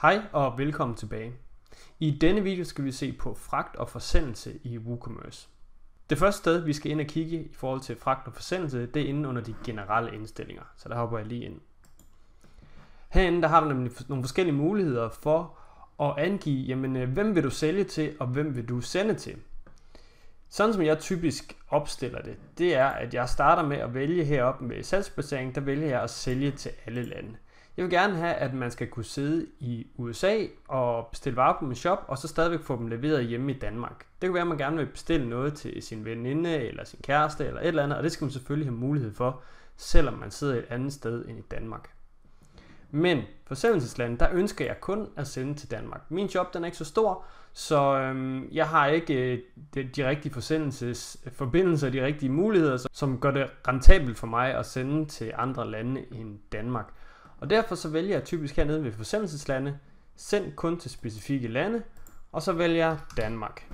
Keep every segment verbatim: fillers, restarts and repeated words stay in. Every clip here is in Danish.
Hej og velkommen tilbage. I denne video skal vi se på fragt og forsendelse i WooCommerce. Det første sted, vi skal ind og kigge i forhold til fragt og forsendelse, det er inde under de generelle indstillinger. Så der hopper jeg lige ind. Herinde der har du nemlig nogle forskellige muligheder for at angive, jamen, hvem vil du sælge til, og hvem vil du sende til. Sådan som jeg typisk opstiller det, det er, at jeg starter med at vælge heroppe med salgsbasering, der vælger jeg at sælge til alle lande. Jeg vil gerne have, at man skal kunne sidde i U S A og bestille varer på min shop, og så stadigvæk få dem leveret hjemme i Danmark. Det kan være, at man gerne vil bestille noget til sin veninde, eller sin kæreste, eller et eller andet, og det skal man selvfølgelig have mulighed for, selvom man sidder et andet sted end i Danmark. Men for sendelseslandet, der ønsker jeg kun at sende til Danmark. Min job den er ikke så stor, så øhm, jeg har ikke øh, de, de rigtige forsendelsesforbindelser, de rigtige muligheder, som gør det rentabelt for mig at sende til andre lande end Danmark. Og derfor så vælger jeg typisk hernede ved forsendelseslande, send kun til specifikke lande, og så vælger jeg Danmark.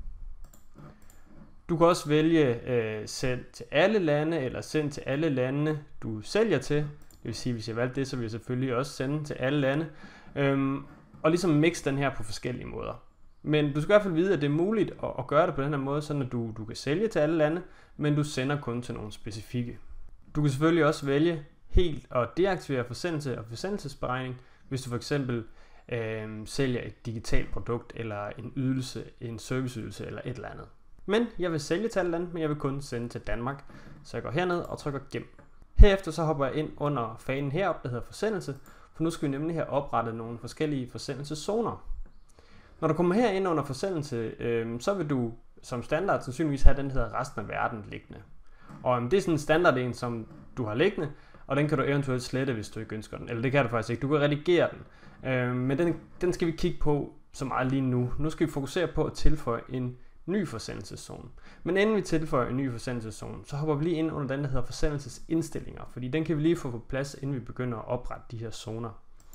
Du kan også vælge øh, send til alle lande, eller send til alle lande, du sælger til. Det vil sige, hvis jeg valgte det, så vil jeg selvfølgelig også sende til alle lande. Øhm, og ligesom mixe den her på forskellige måder. Men du skal i hvert fald vide, at det er muligt at, at gøre det på den her måde, så at du, du kan sælge til alle lande, men du sender kun til nogle specifikke. Du kan selvfølgelig også vælge helt at deaktivere forsendelse og forsendelsesberegning, hvis du for eksempel øh, sælger et digitalt produkt, eller en ydelse, en serviceydelse eller et eller andet. Men jeg vil sælge til alle lande, men jeg vil kun sende til Danmark. Så jeg går herned og trykker gem. Herefter så hopper jeg ind under fanen heroppe, der hedder forsendelse, for nu skal vi nemlig have oprettet nogle forskellige forsendelseszoner. Når du kommer herind under forsendelse, øh, så vil du som standard sandsynligvis have den, der hedder resten af verden liggende. Og øh, det er sådan en standard en, som du har liggende, og den kan du eventuelt slette, hvis du ikke ønsker den. Eller det kan du faktisk ikke. Du kan redigere den. Øh, men den, den skal vi kigge på så meget lige nu. Nu skal vi fokusere på at tilføje en ny forsendelseszone. Men inden vi tilføjer en ny forsendelseszone, så hopper vi lige ind under den, der hedder forsendelsesindstillinger. Fordi den kan vi lige få på plads, inden vi begynder at oprette de her zoner.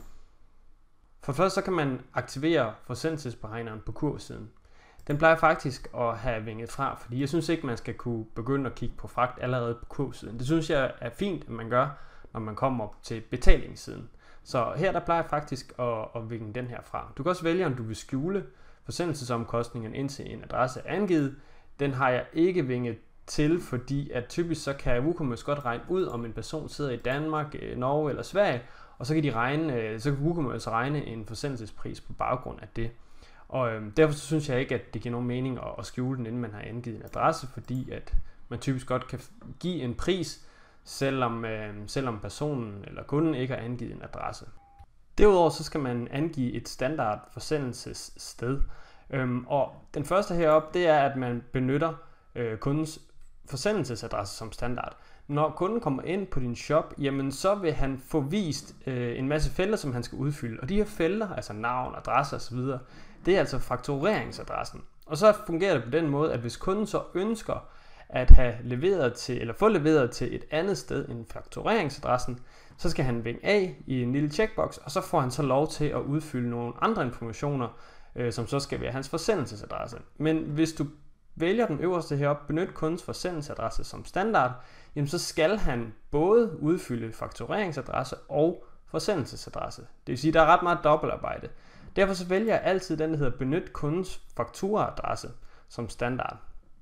For først så kan man aktivere forsendelsesberegneren på kurvsiden. Den plejer faktisk at have vinget fra, fordi jeg synes ikke, man skal kunne begynde at kigge på fragt allerede på kurvsiden. Det synes jeg er fint, at man gør, når man kommer op til betalingssiden. Så her der plejer jeg faktisk at, at vinge den her fra. Du kan også vælge, om du vil skjule forsendelsesomkostningen indtil en adresse er angivet. Den har jeg ikke vinget til, fordi at typisk så kan WooCommerce godt regne ud, om en person sidder i Danmark, Norge eller Sverige, og så kan de regne, så kan WooCommerce regne en forsendelsespris på baggrund af det. Og øhm, derfor så synes jeg ikke, at det giver nogen mening at, at skjule den, inden man har angivet en adresse, fordi at man typisk godt kan give en pris, selvom, øhm, selvom personen eller kunden ikke har angivet en adresse. Derudover så skal man angive et standard forsendelsessted. Øhm, og den første heroppe, det er, at man benytter øh, kundens forsendelsesadresse som standard. Når kunden kommer ind på din shop, jamen så vil han få vist øh, en masse felter, som han skal udfylde. Og de her felter, altså navn, adresse osv., det er altså faktureringsadressen. Og så fungerer det på den måde, at hvis kunden så ønsker at have leveret til, eller få leveret til et andet sted end faktureringsadressen, så skal han vinge af i en lille checkbox, og så får han så lov til at udfylde nogle andre informationer, øh, som så skal være hans forsendelsesadresse. Men hvis du vælger den øverste heroppe, benyt kundens forsendelsesadresse som standard, jamen så skal han både udfylde faktureringsadresse og forsendelsesadresse. Det vil sige, at der er ret meget dobbeltarbejde. Derfor så vælger jeg altid den, der hedder benyt kundens fakturaadresse som standard.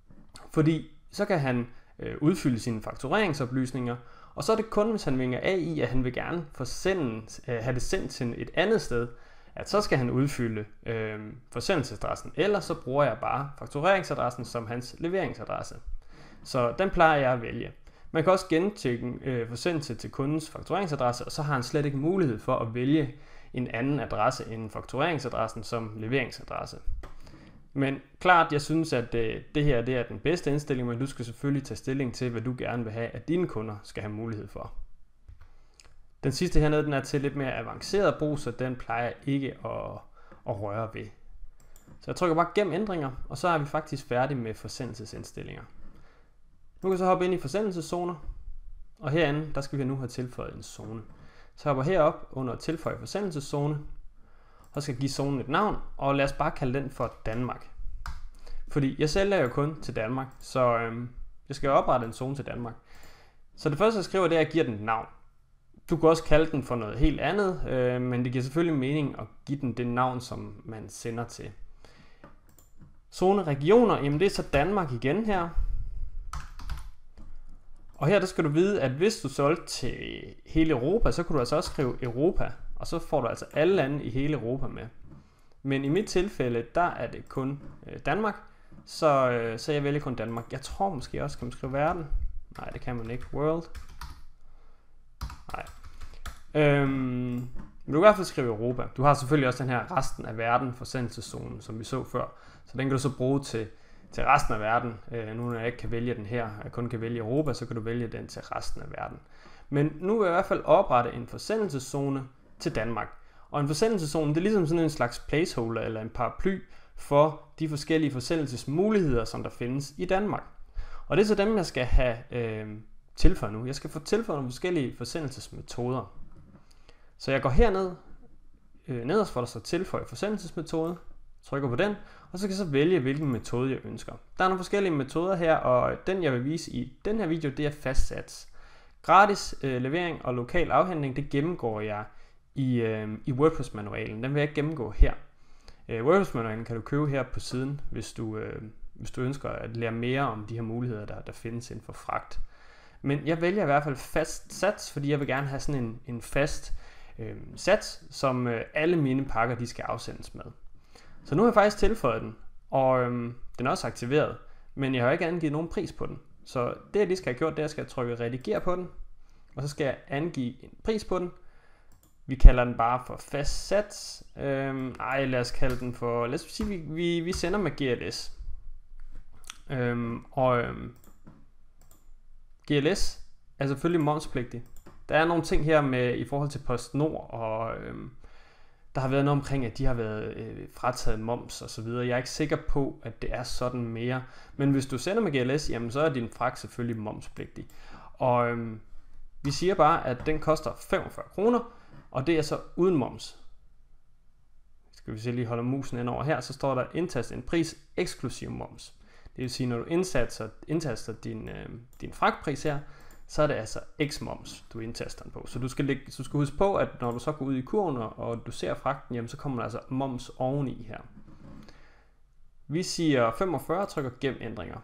Fordi så kan han øh, udfylde sine faktureringsoplysninger, og så er det kun, hvis han vinger af i, at han vil gerne forsende, øh, have det sendt til et andet sted, at så skal han udfylde øh, forsendelsesadressen, eller så bruger jeg bare faktureringsadressen som hans leveringsadresse. Så den plejer jeg at vælge. Man kan også gentjekke øh, forsendelse til kundens faktureringsadresse, og så har han slet ikke mulighed for at vælge en anden adresse end faktureringsadressen som leveringsadresse. Men klart, jeg synes, at øh, det her det er den bedste indstilling, men du skal selvfølgelig tage stilling til, hvad du gerne vil have, at dine kunder skal have mulighed for. Den sidste hernede, den er til lidt mere avanceret brug, så den plejer jeg ikke at, at røre ved. Så jeg trykker bare gem ændringer, og så er vi faktisk færdige med forsendelsesindstillinger. Nu kan jeg så hoppe ind i forsendelseszoner, og herinde, der skal vi nu have tilføjet en zone. Så hopper herop under tilføje forsendelseszone, og skal give zonen et navn, og lad os bare kalde den for Danmark. Fordi jeg sælger jo kun til Danmark, så øhm, jeg skal oprette en zone til Danmark. Så det første jeg skriver, det er, at jeg giver den et navn. Du kan også kalde den for noget helt andet, øh, men det giver selvfølgelig mening at give den det navn, som man sender til. Zone regioner, jamen det er så Danmark igen her. Og her der skal du vide, at hvis du solgte til hele Europa, så kan du altså også skrive Europa, og så får du altså alle lande i hele Europa med. Men i mit tilfælde, der er det kun øh, Danmark, så, øh, så jeg vælger kun Danmark. Jeg tror måske også, kan man skrive verden? Nej, det kan man ikke. World. Nej. Øhm, men du kan i hvert fald skrive Europa. Du har selvfølgelig også den her resten af verden forsendelseszonen, som vi så før. Så den kan du så bruge til, til resten af verden. Øh, nu når jeg ikke kan vælge den her, jeg kun kan vælge Europa, så kan du vælge den til resten af verden. Men nu vil jeg i hvert fald oprette en forsendelseszone til Danmark. Og en forsendelseszone, det er ligesom sådan en slags placeholder eller en paraply for de forskellige forsendelsesmuligheder, som der findes i Danmark. Og det er så dem, jeg skal have øh, tilføjet nu. Jeg skal få tilføjet nogle forskellige forsendelsesmetoder. Så jeg går herned, øh, nederst hvor der står tilføje forsendelsesmetode, trykker på den, og så kan jeg så vælge, hvilken metode jeg ønsker. Der er nogle forskellige metoder her, og den jeg vil vise i den her video, det er fastsats. Gratis øh, levering og lokal afhentning, det gennemgår jeg i, øh, i WordPress-manualen. Den vil jeg ikke gennemgå her. Øh, WordPress-manualen kan du købe her på siden, hvis du, øh, hvis du ønsker at lære mere om de her muligheder, der, der findes inden for fragt. Men jeg vælger i hvert fald fast sats, fordi jeg vil gerne have sådan en, en fast øh, sats, som øh, alle mine pakker de skal afsendes med. Så nu har jeg faktisk tilføjet den, og øh, den er også aktiveret, men jeg har ikke angivet nogen pris på den. Så det jeg lige skal have gjort, det er, at jeg skal trykke redigere på den, og så skal jeg angive en pris på den. Vi kalder den bare for fast sats. Øhm, ej, lad os kalde den for, lad os sige, vi, vi, vi sender med G L S. Øhm, og øhm, G L S er selvfølgelig momspligtig. Der er nogle ting her med i forhold til PostNord, og øhm, der har været noget omkring, at de har været øh, frataget moms og så videre. Jeg er ikke sikker på, at det er sådan mere. Men hvis du sender med G L S, jamen så er din fragt selvfølgelig momspligtig. Og øhm, vi siger bare, at den koster femogfyrre kroner, og det er så uden moms. Skal vi se lige holde musen ind over her, så står der indtast en pris eksklusiv moms. Det vil sige, når du indtaster, indtaster din, øh, din fragtpris her, så er det altså x moms, du indtaster den på. Så du skal, lægge, så du skal huske på, at når du så går ud i kurven, og du ser fragten, jamen, så kommer der altså moms oveni her. Vi siger femogfyrre, trykker gem ændringer.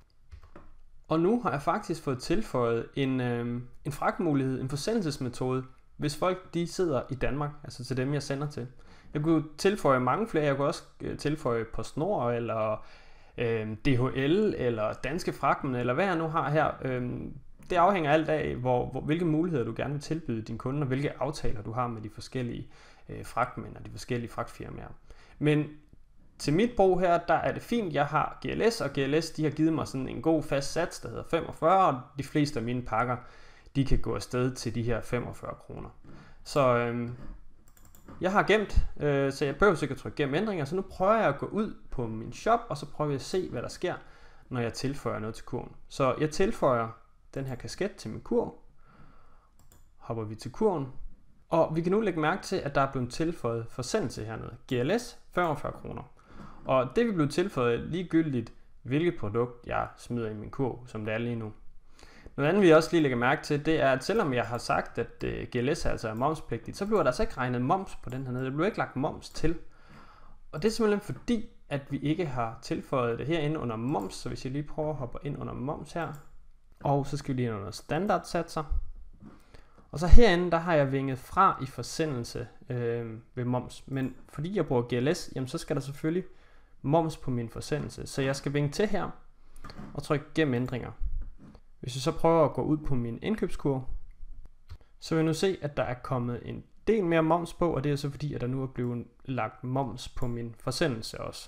Og nu har jeg faktisk fået tilføjet en, øh, en fragtmulighed, en forsendelsesmetode, hvis folk de sidder i Danmark, altså til dem jeg sender til. Jeg kunne tilføje mange flere, jeg kunne også tilføje PostNord, eller øh, D H L, eller Danske Fragtmænd, eller hvad jeg nu har her. Øh, det afhænger alt af, hvor, hvor, hvilke muligheder du gerne vil tilbyde dine kunder, og hvilke aftaler du har med de forskellige øh, fragtmænd og de forskellige fragtfirmaer. Men til mit brug her, der er det fint, jeg har G L S, og G L S de har givet mig sådan en god fast sats, der hedder femogfyrre, og de fleste af mine pakker, de kan gå afsted til de her femogfyrre kroner. Så øh, jeg har gemt, øh, så jeg behøver sikkert trykke gem ændringer, så nu prøver jeg at gå ud på min shop, og så prøver jeg at se, hvad der sker, når jeg tilføjer noget til kurven. Så jeg tilføjer den her kasket til min kurv, hopper vi til kurven, og vi kan nu lægge mærke til, at der er blevet tilføjet forsendelse hernede. G L S femogfyrre kroner. Og det vil blive tilføjet ligegyldigt, hvilket produkt jeg smider i min kurv, som det er lige nu. Noget andet, vi også lige lægger mærke til, det er, at selvom jeg har sagt, at uh, G L S altså er momspligtigt, så bliver der altså ikke regnet moms på den her nede. Der bliver ikke lagt moms til. Og det er simpelthen fordi, at vi ikke har tilføjet det herinde under moms. Så hvis jeg lige prøver at hoppe ind under moms her, og så skal vi lige ind under standardsatser. Og så herinde, der har jeg vinget fra i forsendelse øh, ved moms. Men fordi jeg bruger G L S, jamen, så skal der selvfølgelig moms på min forsendelse. Så jeg skal vinge til her og trykke gem ændringer. Hvis jeg så prøver at gå ud på min indkøbskurv, så vil jeg nu se, at der er kommet en del mere moms på, og det er så fordi, at der nu er blevet lagt moms på min forsendelse også.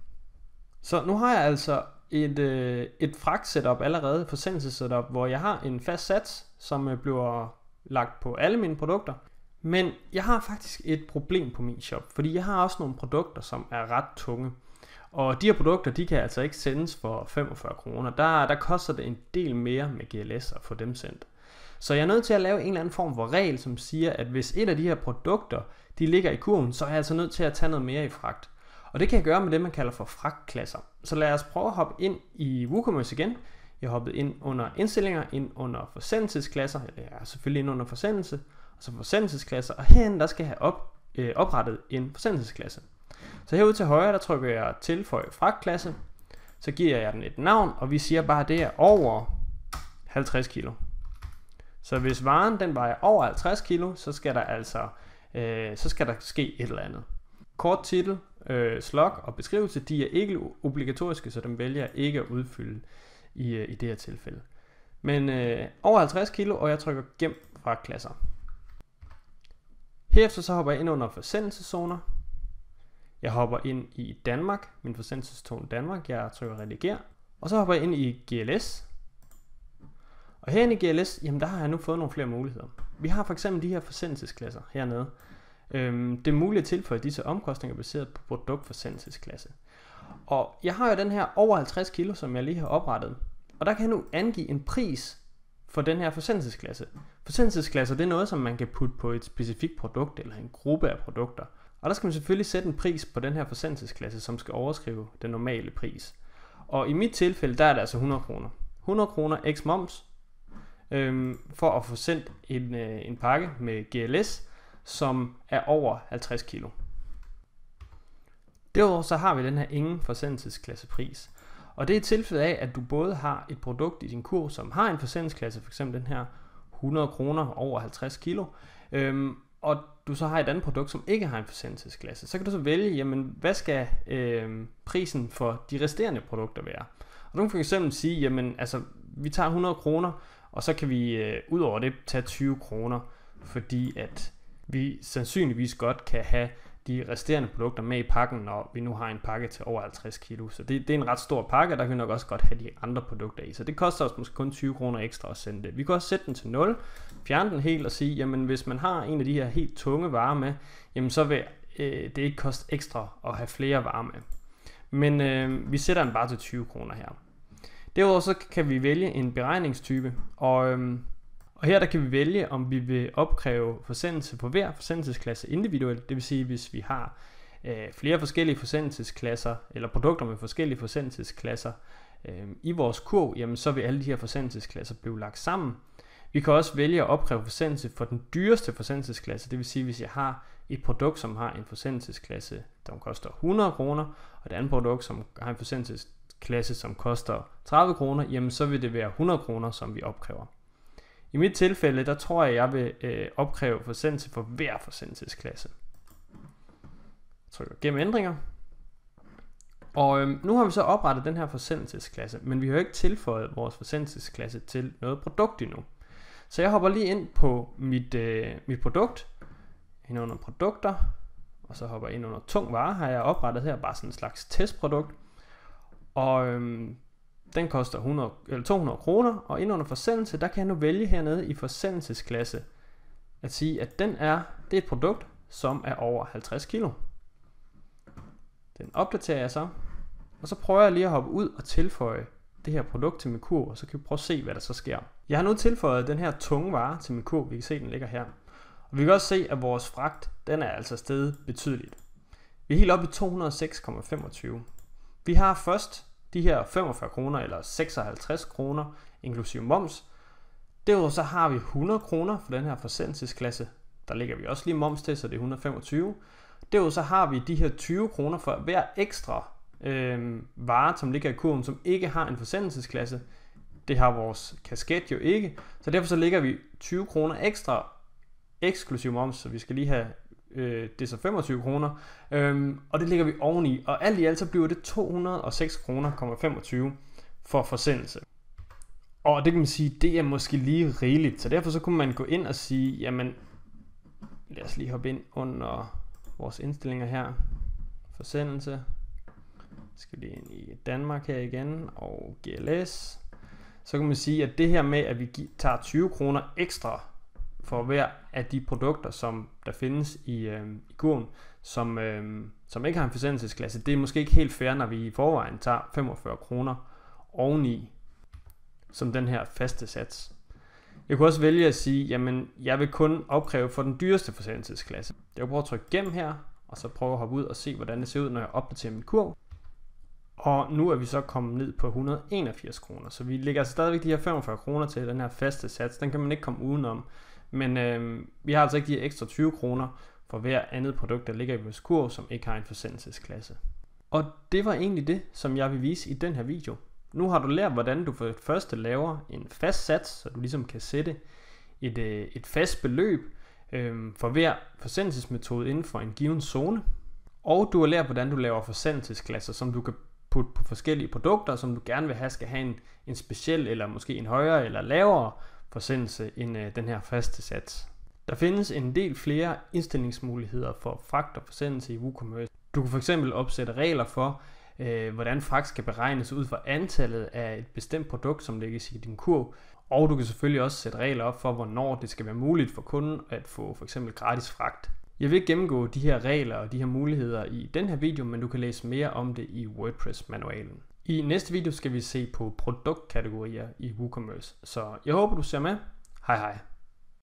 Så nu har jeg altså et, øh, et fragt-setup allerede, forsendelse-setup, hvor jeg har en fast sats, som øh, bliver lagt på alle mine produkter. Men jeg har faktisk et problem på min shop, fordi jeg har også nogle produkter, som er ret tunge. Og de her produkter, de kan altså ikke sendes for femogfyrre kroner. Der, der koster det en del mere med G L S at få dem sendt. Så jeg er nødt til at lave en eller anden form for regel, som siger, at hvis et af de her produkter, de ligger i kurven, så er jeg altså nødt til at tage noget mere i fragt. Og det kan jeg gøre med det, man kalder for fragtklasser. Så lad os prøve at hoppe ind i WooCommerce igen. Jeg har hoppet ind under indstillinger, ind under forsendelsesklasser, eller ja, selvfølgelig ind under forsendelse. og så forsendelsesklasse, og herinde der skal jeg have op, øh, oprettet en forsendelsesklasse. Så herude til højre, der trykker jeg tilføje fragtklasse, så giver jeg den et navn, og vi siger bare, at det er over halvtreds kilo. Så hvis varen den vejer over halvtreds kilo, så skal der altså øh, så skal der ske et eller andet. Kort titel, øh, slog og beskrivelse, de er ikke obligatoriske, så dem vælger jeg ikke at udfylde i, øh, i det her tilfælde. Men øh, over halvtreds kilo, og jeg trykker gem fra klasser. Herefter så hopper jeg ind under forsendelseszoner. Jeg hopper ind i Danmark, min forsendelseszone Danmark, jeg trykker redigere. Og så hopper jeg ind i G L S. Og herinde i G L S, jamen der har jeg nu fået nogle flere muligheder. Vi har for eksempel de her forsendelsesklasser hernede. Øhm, det er muligt at tilføje disse omkostninger baseret på produktforsendelsesklasse. Og jeg har jo den her over halvtreds kilo, som jeg lige har oprettet. Og der kan jeg nu angive en pris for den her forsendelsesklasse. Forsendelsesklasser, det er noget, som man kan putte på et specifikt produkt eller en gruppe af produkter. Og der skal man selvfølgelig sætte en pris på den her forsendelsesklasse, som skal overskrive den normale pris. Og i mit tilfælde, der er det altså hundrede kroner. hundrede kroner x moms øhm, for at få sendt en, øh, en pakke med G L S, som er over halvtreds kilo. Derudover så har vi den her ingen forsendelsesklassepris. Og det er et tilfælde af, at du både har et produkt i din kurv, som har en forsendelsesklasse, f.eks. den her hundrede kroner over halvtreds kilo, øhm, og du så har et andet produkt, som ikke har en forsendelsesklasse. Så kan du så vælge, jamen, hvad skal øh, prisen for de resterende produkter være? Og du kan for eksempel sige, jamen, altså, vi tager hundrede kroner, og så kan vi øh, ud over det tage tyve kroner, fordi at vi sandsynligvis godt kan have de resterende produkter med i pakken, når vi nu har en pakke til over halvtreds kilo. Så det, det er en ret stor pakke, og der kan vi nok også godt have de andre produkter i. Så det koster os måske kun tyve kroner ekstra at sende det. Vi kan også sætte den til nul, fjerne den helt og sige, jamen hvis man har en af de her helt tunge varer med, jamen så vil øh, det ikke koste ekstra at have flere varer med. Men øh, vi sætter den bare til tyve kroner her. Derudover så kan vi vælge en beregningstype, og øh, Og her der kan vi vælge, om vi vil opkræve forsendelse på hver forsendelsesklasse individuelt. Det vil sige, hvis vi har øh, flere forskellige forsendelsesklasser, eller produkter med forskellige forsendelsesklasser øh, i vores kurv, jamen så vil alle de her forsendelsesklasser blive lagt sammen. Vi kan også vælge at opkræve forsendelse for den dyreste forsendelsesklasse. Det vil sige, hvis jeg har et produkt, som har en forsendelsesklasse, der koster hundrede kroner, og et andet produkt, som har en forsendelsesklasse, som koster tredive kroner, jamen så vil det være hundrede kroner, som vi opkræver. I mit tilfælde, der tror jeg, jeg vil øh, opkræve forsendelse for hver forsendelsesklasse. Jeg trykker gennem ændringer. Og øh, nu har vi så oprettet den her forsendelsesklasse, men vi har jo ikke tilføjet vores forsendelsesklasse til noget produkt endnu. Så jeg hopper lige ind på mit, øh, mit produkt, ind under produkter, og så hopper jeg ind under tung vare, har jeg oprettet her, bare sådan en slags testprodukt. Og øh, den koster hundrede, eller to hundrede kroner, og ind under forsendelse, der kan jeg nu vælge hernede i forsendelsesklasse at sige, at den er, det er et produkt, som er over halvtreds kilo. Den opdaterer jeg så, og så prøver jeg lige at hoppe ud og tilføje det her produkt til min kurv, og så kan vi prøve at se, hvad der så sker. Jeg har nu tilføjet den her tunge vare til min kurv, vi kan se, den ligger her. Og vi kan også se, at vores fragt, den er altså steget betydeligt. Vi er helt oppe i to hundrede og seks komma femogtyve. Vi har først de her femogfyrre kroner eller seksoghalvtreds kroner inklusive moms. Derudover så har vi hundrede kroner for den her forsendelsesklasse. Der lægger vi også lige moms til, så det er et hundrede og femogtyve. Derudover så har vi de her tyve kroner for hver ekstra øh, vare, som ligger i kurven, som ikke har en forsendelsesklasse. Det har vores kasket jo ikke. Så derfor så lægger vi tyve kroner ekstra eksklusiv moms, så vi skal lige have øh, det er så femogtyve kroner, øhm, og det ligger vi oveni, og alt i alt så bliver det to hundrede og seks kroner komma femogtyve for forsendelse. Og det kan man sige, det er måske lige rigeligt, så derfor så kunne man gå ind og sige, jamen lad os lige hoppe ind under vores indstillinger her, forsendelse, skal lige ind i Danmark her igen, og G L S, så kan man sige, at det her med, at vi tager tyve kroner ekstra for hver af de produkter, som der findes i, øh, i kurven, som, øh, som ikke har en forsendelsesklasse, det er måske ikke helt fair, når vi i forvejen tager femogfyrre kroner oveni, som den her faste sats. Jeg kunne også vælge at sige, jamen jeg vil kun opkræve for den dyreste forsendelsesklasse. Jeg vil prøve at trykke gennem her, og så prøve at hoppe ud og se, hvordan det ser ud, når jeg opdaterer min kurv. Og nu er vi så kommet ned på et hundrede og enogfirs kroner, så vi lægger altså stadigvæk de her femogfyrre kroner til den her faste sats. Den kan man ikke komme udenom, Men øh, vi har altså ikke de ekstra tyve kroner for hver andet produkt, der ligger i vores kurv, som ikke har en forsendelsesklasse. Og det var egentlig det, som jeg vil vise i den her video. Nu har du lært, hvordan du for det første laver en fast sats, så du ligesom kan sætte et, øh, et fast beløb øh, for hver forsendelsesmetode inden for en given zone. Og du har lært, hvordan du laver forsendelsesklasser, som du kan putte på forskellige produkter, som du gerne vil have, skal have en, en speciel eller måske en højere eller lavere forsendelse end øh, den her faste sats. Der findes en del flere indstillingsmuligheder for fragt og forsendelse i WooCommerce. Du kan fx opsætte regler for, øh, hvordan fragt skal beregnes ud fra antallet af et bestemt produkt, som lægges i din kurv. Og du kan selvfølgelig også sætte regler op for, hvornår det skal være muligt for kunden at få fx gratis fragt. Jeg vil ikke gennemgå de her regler og de her muligheder i den her video, men du kan læse mere om det i WordPress-manualen. I næste video skal vi se på produktkategorier i WooCommerce. Så jeg håber, du ser med. Hej hej.